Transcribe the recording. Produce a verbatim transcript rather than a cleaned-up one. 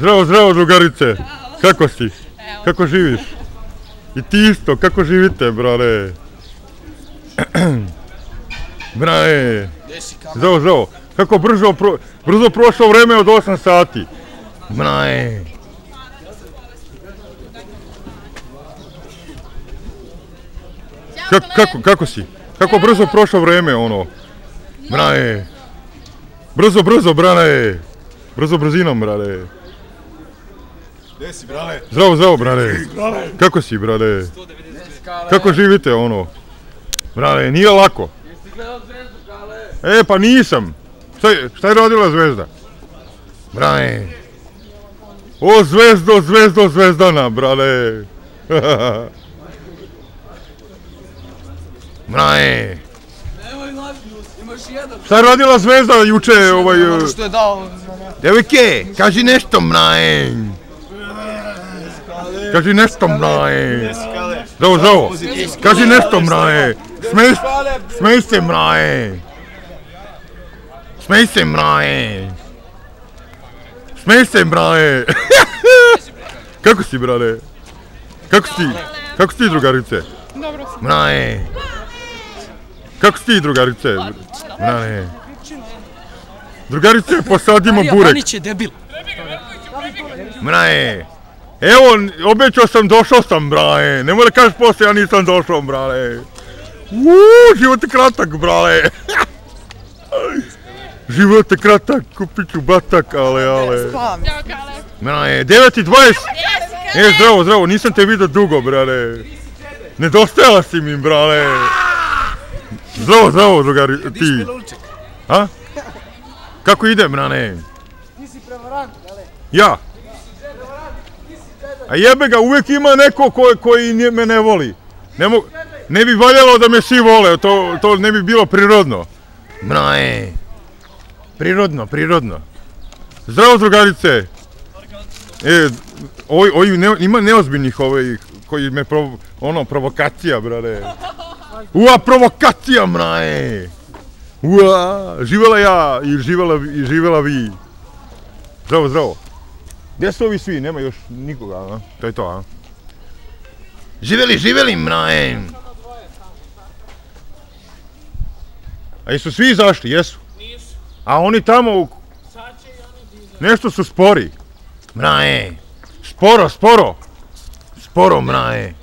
Zdravo, zdravo drugarice. Kako si? Kako živiš? I ti isto, kako živite, brale? Brale. Zdravo, zdravo. Kako brzo, pro, brzo prošlo vreme od osam sati. Brale. Kako, kako, kako si? Kako brzo prošlo vreme, ono? Brale. Brzo, brzo, brale. Brzo, brzinom, brale. Gdje si, brale? Zdravo, zdravo, brale. Kako si, brale? Kako živite, ono? Brale, nije lako. Jesi gledao Zvezdu, Kale? E, pa nisam. Šta je, šta je radila Zvezda? Brale. O, Zvezdo, Zvezdo, Zvezdana, brale. Brale. Nemoj lažnju, imaš jedan. Šta je radila Zvezda juče, ovaj... Ono što je dao... Devojke, kaži nešto, mraje. Kaži nešto, mraje. Zdravo, zdravo. Kaži nešto, mraje. Smej, smej se, mraje. Smej se, mraje. Smej se, mraje. Kako si, brale? Kako si? Kako si ti, drugarice? Dobro sam. Mraje. Kako si ti, drugarice? Mraje. Drugarice, posadimo burek. Anić je debil. Mraje. Evo, obećao sam, došao sam, brale. Nemoj da kažeš poslije, ja nisam došao, brale. Uuu, život je kratak, brale. Život je kratak, kupit ću batak, ale, ale. Spavam. Ćao, Kale. Mraje, devet i dvadeset. E, zdravo, zdravo, nisam te vidio dugo, brale. Nedostajala si mi, brale. Zdravo, zdravo, drugari, ti. A? Kako ide, brale? Ti si prevarant, Kale. Ja. A jebe ga, uvijek ima neko ko, koji me ne voli. Ne, mo, ne bi valjalo da me svi vole, to, to ne bi bilo prirodno. Mraje. Prirodno, prirodno. Zdravo, drugarice. E, oj, oj, ne, ima neozbiljnih ovih koji me provo, ono, provokacija, brale. Ua, provokacija, mraje. Ua, živela ja i živela, i živela vi. Zdravo, zdravo. Gdje su ovi svi? Nema još nikoga, a? To je to, a? Živeli, živeli, mraje! A jesu svi izašli? Jesu? Nisu. A oni tamo... Sad će i oni dizati. Nešto su spori. Mraje! Sporo, sporo! Sporo, mraje!